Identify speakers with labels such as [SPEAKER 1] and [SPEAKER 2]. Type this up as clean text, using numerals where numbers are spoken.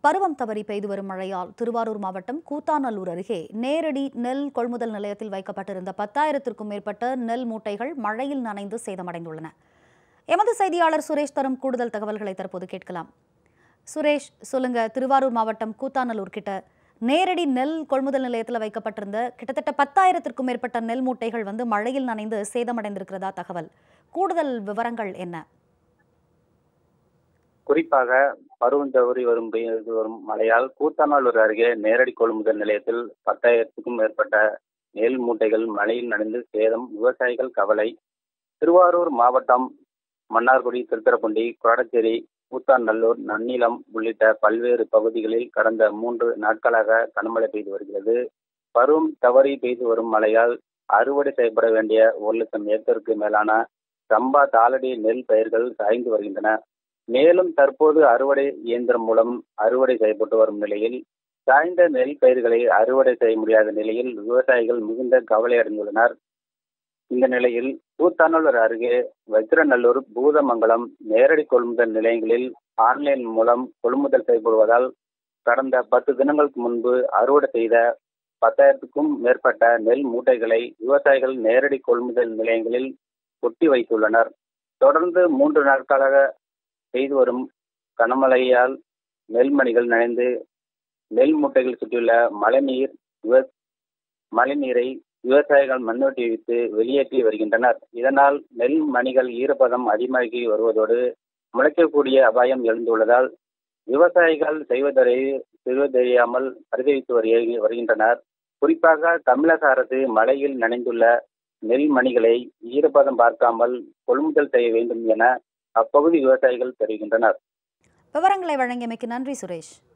[SPEAKER 1] பருவம் தவறி பெய்து வரும் மழையால் திருவாரூர் மாவட்டம் கூத்தாநல்லூர் அருகே நேரடி நெல் கொள்முதல் நிலையத்தில் வைக்கப்பட்டிருந்த 10,000க்கும் மேற்பட்ட நெல் மூட்டைகள் மழையில் நனைந்து சேதமடைந்துள்ளன. எமது செய்தியாளர் சுரேஷ் தரும் கூடுதல் தகவல்களை தற்போது கேட்கலாம். சுரேஷ், சொல்லுங்க. திருவாரூர் மாவட்டம் கூத்தாநல்லூர் கிட்ட நேரடி நெல் கொள்முதல் நிலையத்தில் வைக்கப்பட்டிருந்த கிட்டத்தட்ட 10,000க்கும் மேற்பட்ட நெல் மூட்டைகள் மழையில் நனைந்து சேதமடைந்திருக்கிறதா தகவல். கூடுதல் விவரங்கள் என்ன?
[SPEAKER 2] குறிப்பாக பருவம் தவறி பெய்து வரும் மழையால் கூத்தாநல்லூர் அருகே நேரடி கொள்முதல் நிலையத்தில் 10,000க்கும் மேற்பட்ட நெல் மூட்டைகள் மழையில் நனைந்து சேதம். விவசாயிகள் கவலை. திருவாரூர் மாவட்டம் மன்னார்குடி, திருத்துறைப்பூண்டி, கொடச்சேரி, கூத்தாநல்லூர், நன்னிலம் உள்ளிட்ட பல்வேறு பகுதிகளில் கடந்த 3 நாட்களாக கனமழை பெய்து வருகிறது. பருவம் தவறி பெய்து வரும் மழையால் அறுவடை செய்யப்பட வேண்டிய 1,00,000 ஏக்கருக்கு மேலான சம்பா, தாளடி நெல் பயிர்கள் சாய்ந்து வருகின்றன. மேலும் தற்போது அறுவடை இயந்திரம் மூலம் அறுவடை செய்யப்பட்டு வரும் நிலையில் சாய்ந்த நெல் பயிர்களை அறுவடை செய்ய முடியாத நிலையில் விவசாயிகள் மிகுந்த கவலை அடைந்துள்ளனர். இந்த நிலையில் கூத்தாநல்லூர் அருகே வஜ்ரநல்லூர், பூதமங்கலம் நேரடி கொள்முதல் நிலையங்களில் ஆன்லைன் மூலம் கொள்முதல் செய்யப்படுவதால் கடந்த 10 தினங்களுக்கு முன்பு அறுவடை செய்த 10,000க்கும் மேற்பட்ட நெல் மூட்டைகளை விவசாயிகள் நேரடி கொள்முதல் நிலையங்களில் கொட்டி வைத்துள்ளனர். தொடர்ந்து 3 நாட்களாக பெய்து வரும் கனமழையால் நெல்மணிகள் நனைந்து நெல் மூட்டைகள் சுற்றியுள்ள மழைநீரை விவசாயிகள் மண்வெட்டி வைத்து வெளியேற்றி வருகின்றனர். இதனால் நெல் மணிகள் ஈரப்பதம் அதிகமாகி வருவதோடு முளைக்கக்கூடிய அபாயம் எழுந்துள்ளதால் விவசாயிகள் செய்வதறியாமல் பரிதவித்து வருகின்றனர். குறிப்பாக தமிழக அரசு மழையில் நனைந்துள்ள நெல் மணிகளை ஈரப்பதம் பார்க்காமல் கொள்முதல் செய்ய வேண்டும் என அப்பகுதி விவசாயிகள் தெரிவிக்கின்றனர்.
[SPEAKER 1] விவரங்களை வழங்கியமைக்கு நன்றி சுரேஷ்.